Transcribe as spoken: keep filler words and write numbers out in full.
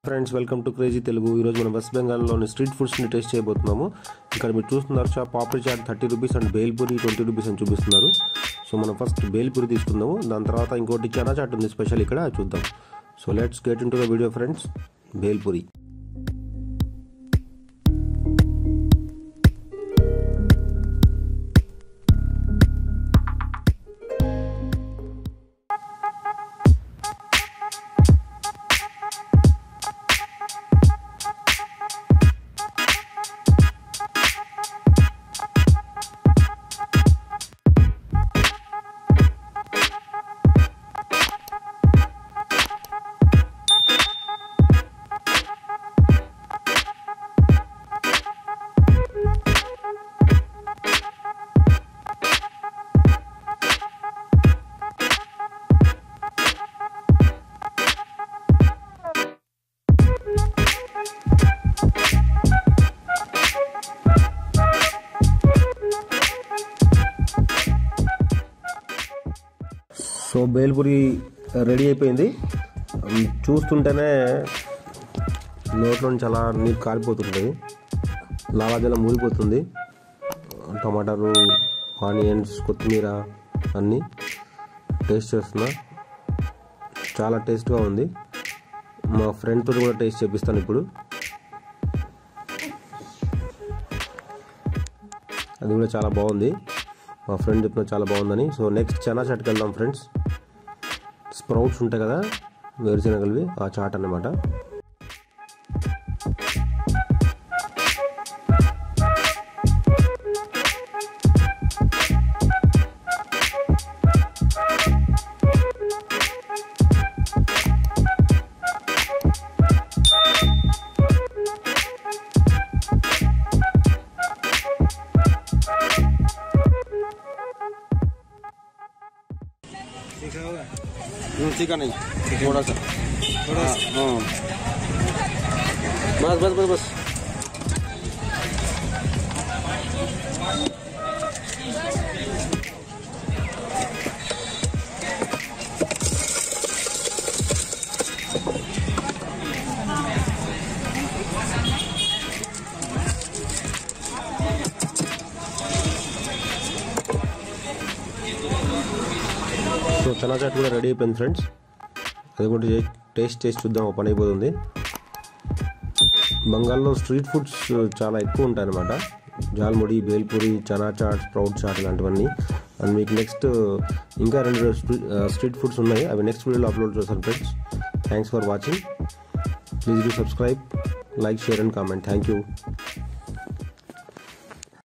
Friends welcome to crazy Telugu. ఈరోజు మనం west బెంగాల్లోని స్ట్రీట్ ఫుడ్స్ని టేస్ట్ చేయబోతున్నాము. ఇక్కడ మీరు చూస్తున్నారు చా papri chaat thirty rupees and bhel puri twenty rupees అని చూపిస్తున్నారు. సో మనం ఫస్ట్ బేల్ పూరి తీసుకుందాము, దాని తర్వాత ఇంకోటి చనా చాట్ ఉంది స్పెషల్, ఇక్కడ చూద్దాం. So let's get into the video friends. Bhel puri so bhel puri ready అయిపోయింది. చూస్తుంటేనే నోట్లో చాలా నీరు కారిపోతుంది, లావాజలం ఊరిపోతుంది. టమాటాలు, ఆనియన్స్, కొత్తిమీర అన్నీ టేస్ట్ చేస్తున్నా. చాలా టేస్ట్గా ఉంది. మా ఫ్రెండ్తో కూడా టేస్ట్ చేపిస్తాను ఇప్పుడు. అది కూడా చాలా బాగుంది, మా ఫ్రెండ్ చెప్పిన చాలా బాగుందని. సో నెక్స్ట్ చనా చాట్కి వెళ్దాం ఫ్రెండ్స్. స్ప్రౌట్స్ ఉంటాయి కదా వేరుశనగలివి, ఆ చాట్ అన్నమాట. तीखा नहीं, थोड़ा सा थोड़ा सा हाँ, बस बस बस बस సో చనా చాట్ కూడా రెడీ అయిపోయింది ఫ్రెండ్స్. అది కూడా టేస్ట్ చేసి చూద్దాం, పని అయిపోతుంది. బంగాల్లో స్ట్రీట్ ఫుడ్స్ చాలా ఎక్కువ ఉంటాయి అన్నమాట. జాల్ముడి, బేల్ పూరి, చనా చాట్, స్ప్రౌట్ చాట్ ఇలాంటివన్నీ. అండ్ మీకు నెక్స్ట్ ఇంకా రెండు స్ట్రీట్ ఫుడ్స్ ఉన్నాయి, అవి నెక్స్ట్ వీడియోలో అప్లోడ్ చేస్తాను friends. Thanks for watching. Please do subscribe, like, share and comment. Thank you.